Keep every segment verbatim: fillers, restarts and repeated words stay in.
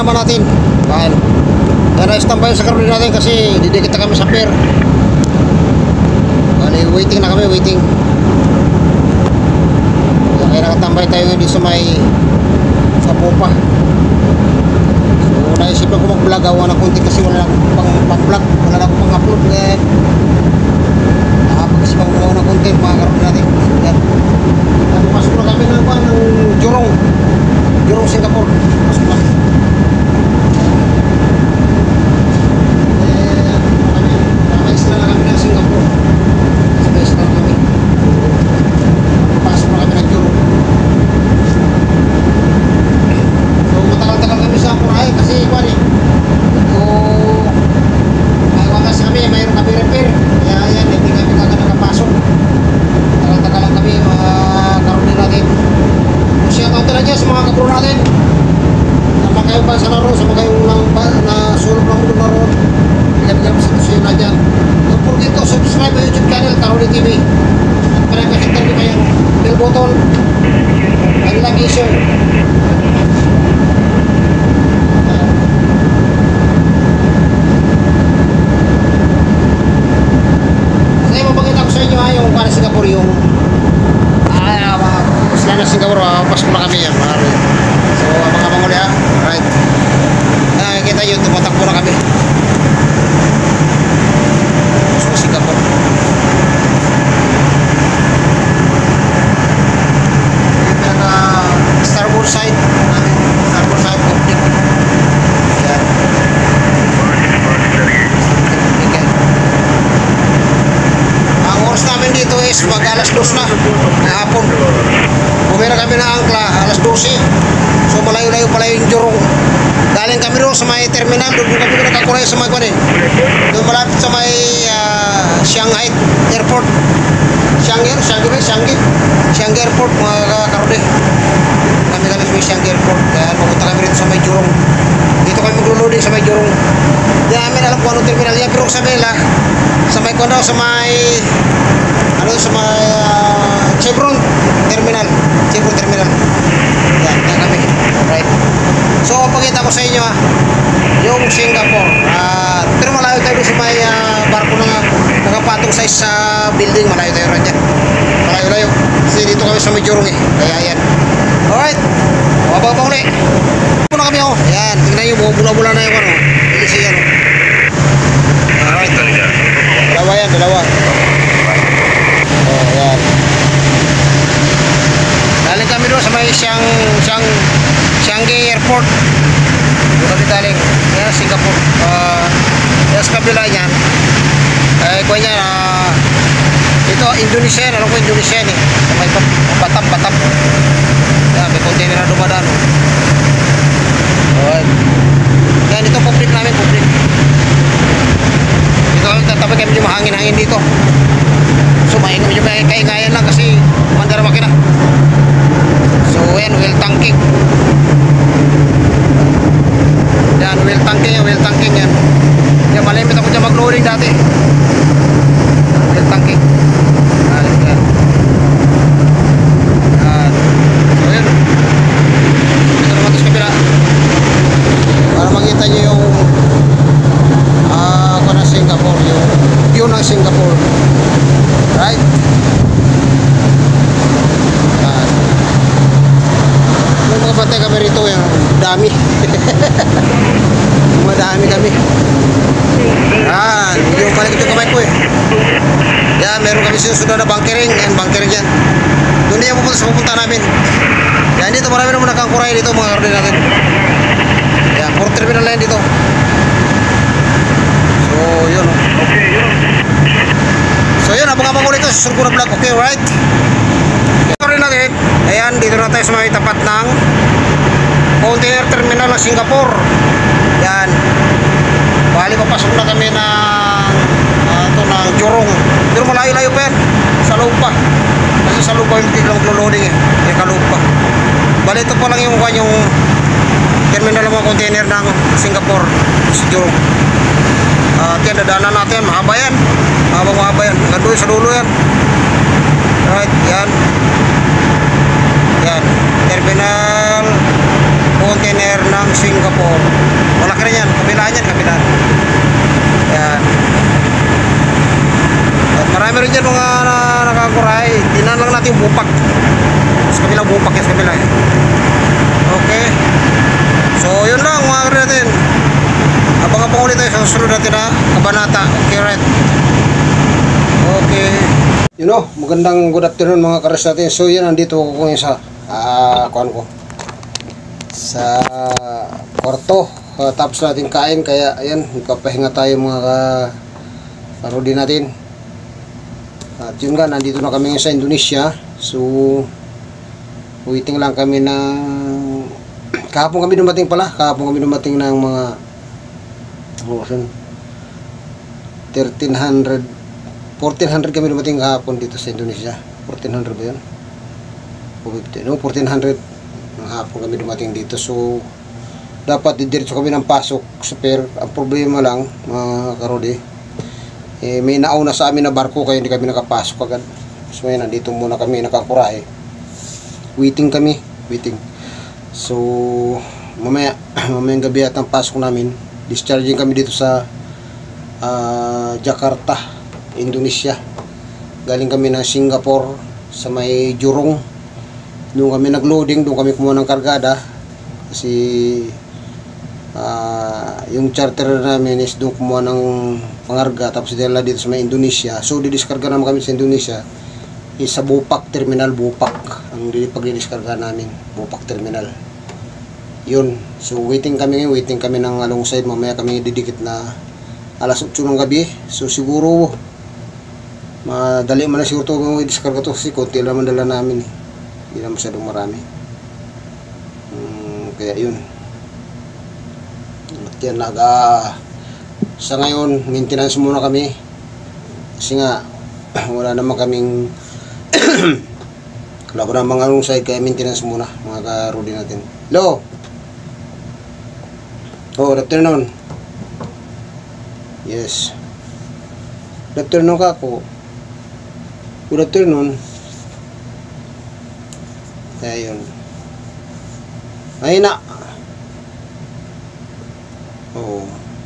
naman natin. Yan. Yan na standby sa karoli natin kasi didikit na kami sa pier. Bali, waiting na kami, waiting. Yan, kaya nakatambay tayo ngayon sa may sa Popa. So, naisipan ko mag-vlog. Awa na konti kasi wala na akong pang, pang-vlog. Wala na akong pang-upload. Yan. Nakapag-isipan ko gawa ng content mga karoli natin. Yan. Pasok na kami ng, ng Jurong. Jurong, Singapore. Pasok na. T V at para makita nyo kayang bell button and like and share. Kasi mapakita ko sa inyo ha, yung para Singapore, yung ah, mga sila na Singapore, ah, pasok na kami yan mga. So mga manguli ha, right, nakikita nyo tumatakbo na kami pasok na Singapore. Starboard side, starboard side complete. Yan. Yan. Ang oras namin dito is mag alas dos na na hapon. Bumira kami na angkla alas dose. So malayo-layo pala yung Jurong. Galing kami doon sa may terminal, doon kami nakakuray sa may kwan eh. Doon malapit sa may uh, Shanghai Airport. Shanghai, Shanghai, Shanghai, Shanghai Airport mga karode. Kami kami sa may Shanghai Airport. Kaya pupunta kami rito sa may Jurong. Dito kami maglo-loading sa may Jurong. Di namin alam kung anong terminal yan, pero sa Mela, sa may kwan daw, sa may ano, sa may uh, Chevron Terminal. Chevron Terminal. Yan, yan kami. Right. So, pakita ko sa inyo ha, yung Singapore. Uh, pero malayo tayo sa may uh, barko na nakapatong sa isa building. Malayo tayo rin dyan. Malayo-layo. Kasi dito kami sa may Jurong eh. Kaya yan. Alright. Wababa pa ulit. Ito na kami oh. Yan. Tingnan nyo. Bula-bula na yung ano. Hindi siya yan oh. Alright. Dalawa yan. Dalawa. Oh, yan. Galing kami doon sa may Siang, Siang, Shanghai Airport. Doon kami galing. Yan, Singapore. Uh, yan sa kabila niyan. Eh, kuha niya na uh, ito, Indonesia. Alam ko Indonesia eh. Sa may Batam, Batam. Yan, may container na dumadaan. Alright. Yan, ito public namin, public. Dito kami tatabi kami yung mahangin-hangin dito. So, maingay yung kaingayan lang kasi mandara makina. So, yan, wheel tanking. Yan, wheel tanking, wheel tanking yan. Yan, malimit ako dyan mag-loading dati. Wheel tanking. Yan, yan. Yan. So, yan. Ito naman ito sa kabila. Para makita nyo yung ah, uh, na Singapore, yung view ng Singapore. Right? Yan. Yung mga batay kami rito, yung dami. Madami kami. Yan, yung balik ito kamay ko eh. Yan, meron kami sinusunod na bunkering. Yan, bunkering dyan. Doon niya pupunta sa pupunta namin. Yan, dito marami naman nakangkuray dito mga karne natin. Yan, port terminal na yan dito. So, yun oh. So, yun, abang-abang ulit ito sa susunod ko na vlog. Okay, right? Okay, natin. Ayan, dito na tayo sa may tapat ng container terminal ng Singapore. Yan. Bali, papasok na kami ng uh, ito, ng Jurong. Pero malayo-layo pa yan. Sa loob pa. Kasi sa loob pa yung biglang loading eh. Yung kaloob pa. Bali, ito pa lang yung, yung terminal ng mga container ng Singapore. Sa Jurong. At uh, yan, dadaanan natin. Mahaba yan. Mahaba-mahaba yan. Hanggang sa dulo yan. Right, yan. Yan. Terminal container container ng Singapore. Malaki rin yan, kabilaan yan, kabilaan. Yan. At marami rin dyan mga na, nakakuray. Tinan lang natin yung bupak. Sa kabilang bupak yan, sa kabilang. Okay. So yun lang mga kapatid natin. Abang-abang ulit tayo sa susunod natin na kabanata. Okay, right. Okay. You know, magandang good afternoon mga kares natin. So yan, nandito ako ngayon sa ah, kuhan ko sa kwarto. Uh, tapos natin kain, kaya ayan, magpapahinga tayo mga karodi natin. At yun nga, nandito na kami sa Indonesia. So waiting lang kami ng kahapon kami dumating pala. Kahapon kami dumating ng mga oh, thirteen hundred fourteen hundred kami dumating kahapon dito sa Indonesia. fourteen hundred ba yun? No, fourteen hundred ng hapon kami dumating dito. So dapat didiretso kami ng pasok sa pier. Ang problema lang mga karodi, eh, may nauna sa amin na barko kaya hindi kami nakapasok agad. So yan, nandito muna kami nakakurahe. Waiting kami, waiting. So mamaya mamayang gabi at ang pasok namin. Discharging kami dito sa uh, Jakarta, Indonesia. Galing kami ng Singapore sa may Jurong. Doon kami nagloading, doon kami kumuha ng kargada. Kasi uh, yung charter namin is doon kumuha ng pangarga. Tapos dala dito sa may Indonesia. So didiskarga naman kami sa Indonesia is sa Bupak Terminal. Bupak ang pagdidiskarga namin, Bupak Terminal. Yun. So waiting kami ngayon, waiting kami ng alongside. Mamaya kami didikit na alas otso ng gabi. So siguro madali man na siguro ito i-discarga to kasi konti naman dala namin eh. Hindi naman masyadong marami. Hmm, kaya yun. At yan, nag, uh, sa ngayon, maintenance muna kami. Kasi nga, wala naman kaming wala ko na mga alongside, kaya maintenance muna, mga karodi natin. Hello! Oh, good afternoon. Yes. Good afternoon ka ako. Good afternoon. Ayun. Ayun na. Oh.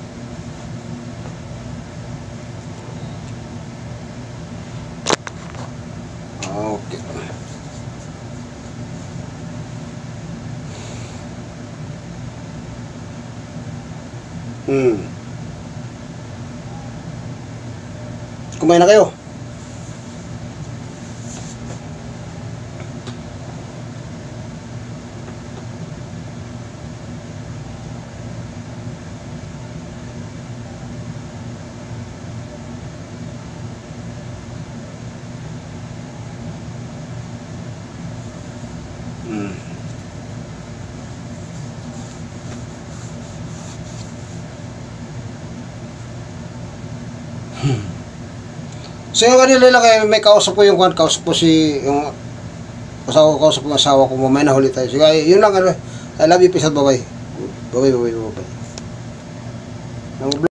Okay. Hmm. Kumain na kayo? Hmm. Hmm. So yung kanila lang kayo, may kausap ko yung kausap ko si yung asawa ko, kausap ko yung asawa ko, mamaya na huli tayo. So yun lang, I love you, peace out, bye bye. Bye bye, bye bye, bye bye.